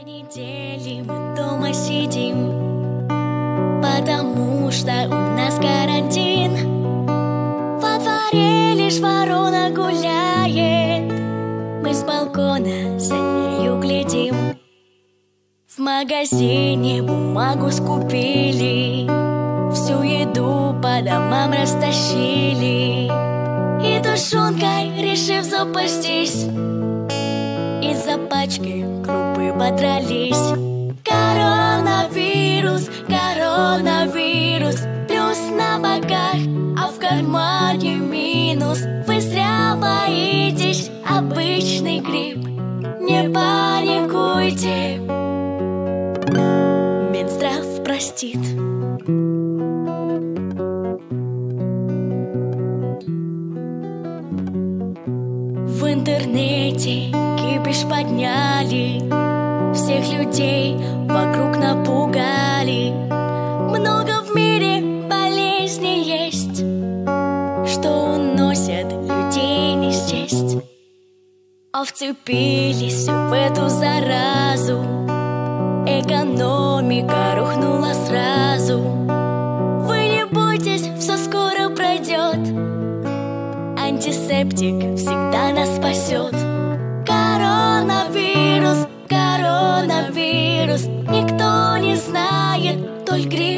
Недели мы дома сидим, потому что у нас карантин. Во дворе лишь ворона гуляет, мы с балкона за нею глядим. В магазине бумагу скупили, всю еду по домам растащили, и тушенкой, решив запастись, из-за пачки крупы подрались. Коронавирус, коронавирус, плюс на боках, а в кармане минус. Вы зря боитесь, обычный грипп, не паникуйте, Минздрав простит. В интернете кипиш подняли, всех людей вокруг напугали. Много в мире болезней есть, что уносят людей не счесть. А вцепились в эту заразу, экономика рухнула сразу. Вы не бойтесь, все скоро пройдет, антисептик всегда нас спасет. Коронавирус, коронавирус, никто не знает, только грипп